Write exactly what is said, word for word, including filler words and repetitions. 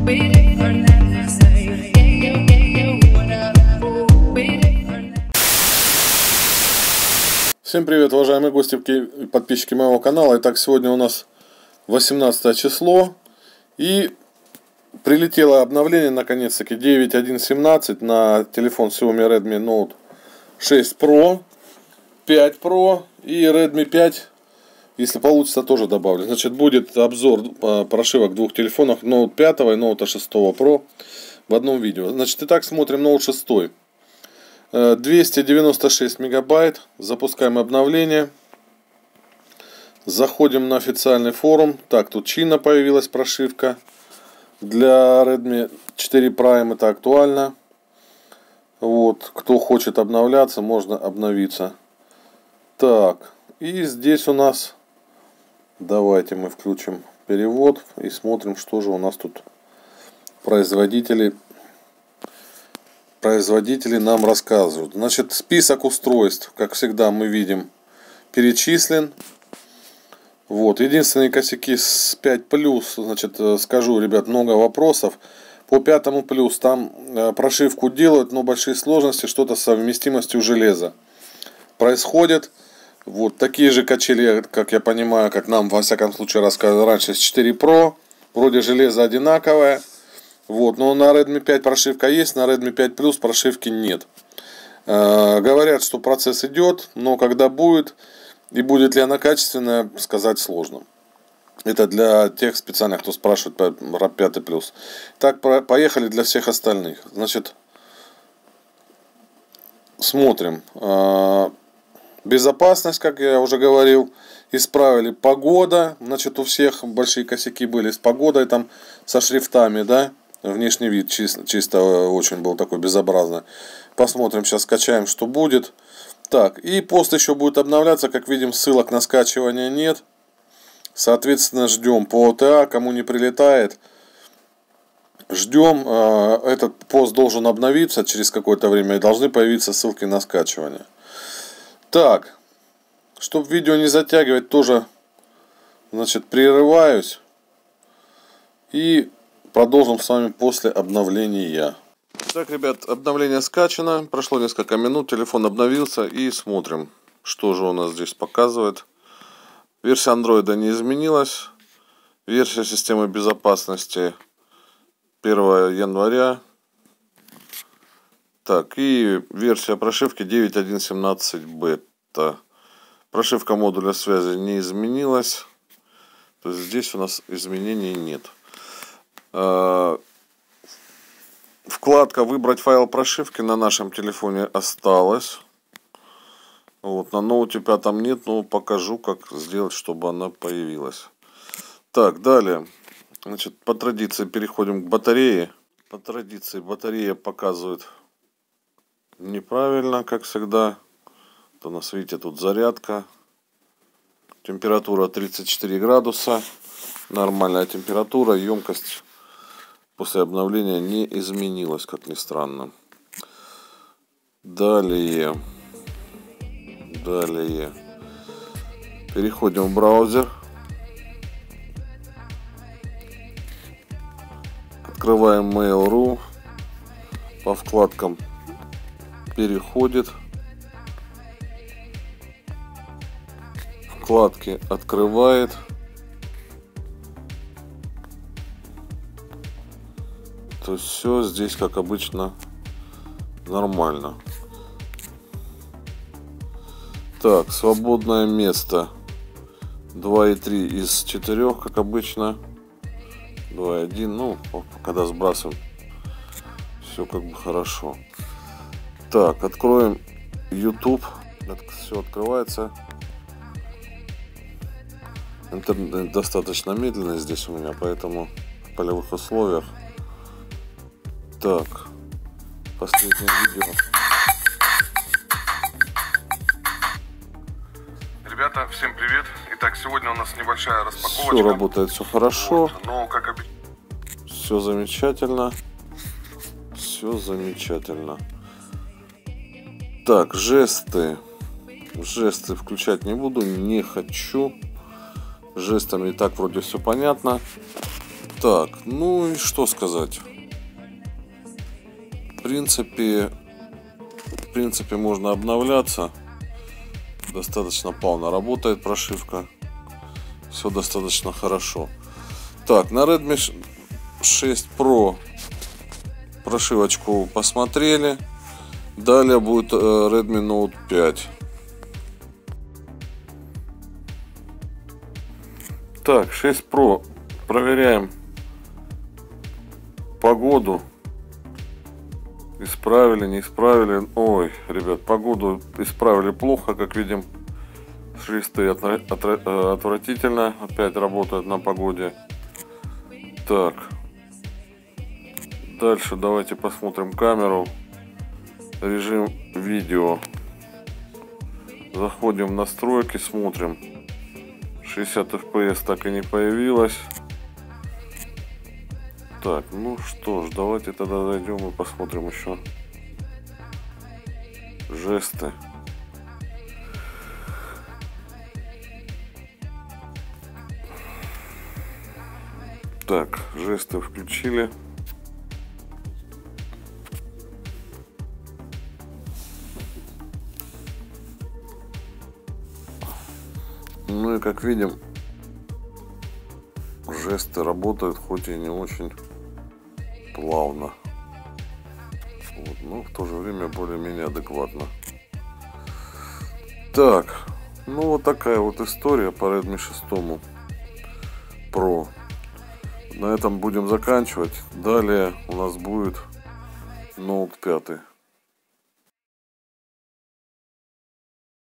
Всем привет, уважаемые гости и подписчики моего канала. Итак, сегодня у нас восемнадцатое число. И прилетело обновление наконец-таки девять точка один точка семнадцать на телефон Xiaomi Redmi Note шесть Pro, пять Pro и Redmi пять. Если получится, тоже добавлю. Значит, будет обзор прошивок двух телефонов, Note пять и Note шесть Pro в одном видео. Значит, итак, смотрим Note шесть. двести девяносто шесть мегабайт. Запускаем обновление. Заходим на официальный форум. Так, тут чинно появилась прошивка. Для Redmi четыре Prime это актуально. Вот, кто хочет обновляться, можно обновиться. Так, и здесь у нас, давайте мы включим перевод и смотрим, что же у нас тут производители производители нам рассказывают. Значит, список устройств, как всегда, мы видим, перечислен. Вот, единственные косяки с пять плюс, значит, скажу, ребят, много вопросов. По пятому плюс там прошивку делают, но большие сложности, что-то с совместимостью железа происходит. Вот, такие же качели, как я понимаю, как нам, во всяком случае, рассказывали раньше с четыре Pro. Вроде железо одинаковое. Вот, но на Redmi пять прошивка есть, на Redmi пять плюс прошивки нет. Э, говорят, что процесс идет, но когда будет и будет ли она качественная, сказать сложно. Это для тех специальных, кто спрашивает про пять плюс. Так, поехали для всех остальных. Значит, смотрим. Э, безопасность, как я уже говорил, исправили. Погода, значит, у всех большие косяки были с погодой, там, со шрифтами, да. Внешний вид чисто, чисто очень был такой безобразный. Посмотрим, сейчас скачаем, что будет. Так, и пост еще будет обновляться. Как видим, ссылок на скачивание нет. Соответственно, ждем по о тэ а. Кому не прилетает, ждем. Этот пост должен обновиться через какое-то время. И должны появиться ссылки на скачивание. Так, чтобы видео не затягивать, тоже, значит, прерываюсь. И продолжим с вами после обновления. Так, ребят, обновление скачано. Прошло несколько минут, телефон обновился. И смотрим, что же у нас здесь показывает. Версия андроида не изменилась. Версия системы безопасности первого января. Так, и версия прошивки девять точка один точка семнадцать бета. Прошивка модуля связи не изменилась. То есть здесь у нас изменений нет. Вкладка «Выбрать файл прошивки» на нашем телефоне осталась. Вот, на ноуте пятом нет, но покажу, как сделать, чтобы она появилась. Так, далее. Значит, по традиции переходим к батарее. По традиции батарея показывает неправильно, как всегда. Вот у нас, видите, тут зарядка. Температура тридцать четыре градуса. Нормальная температура, емкость после обновления не изменилась, как ни странно. Далее. Далее. Переходим в браузер. Открываем Mail точка ру. По вкладкам переходит. Вкладки открывает. То есть все здесь, как обычно, нормально. Так, свободное место два и три из четырёх, как обычно. два и один, ну, когда сбрасываем, все как бы хорошо. Так, откроем YouTube. Все открывается. Интернет достаточно медленный здесь у меня, поэтому в полевых условиях. Так, последнее видео. Ребята, всем привет. Итак, сегодня у нас небольшая распаковочка. Все работает, все хорошо. Вот, но как обычно. Все замечательно. Все замечательно. Так, жесты. Жесты включать не буду, не хочу. Жестами и так вроде все понятно. Так, ну и что сказать. В принципе, в принципе можно обновляться. Достаточно плавно работает прошивка. Все достаточно хорошо. Так, на Redmi шесть про прошивочку посмотрели. Далее будет Redmi Note пять. Так, шесть про. Проверяем погоду. Исправили, не исправили. Ой, ребят, погоду исправили плохо, как видим. Шрифты отвратительно. Опять работают на погоде. Так. Дальше давайте посмотрим камеру. Режим видео. Заходим в настройки, смотрим. шестьдесят эф пи эс так и не появилось. Так, ну что ж, давайте тогда зайдем и посмотрим еще жесты. Так, жесты включили. Ну и как видим, жесты работают, хоть и не очень плавно, вот, но в то же время более-менее адекватно. Так, ну вот такая вот история по Redmi шесть про. На этом будем заканчивать. Далее у нас будет Note пять.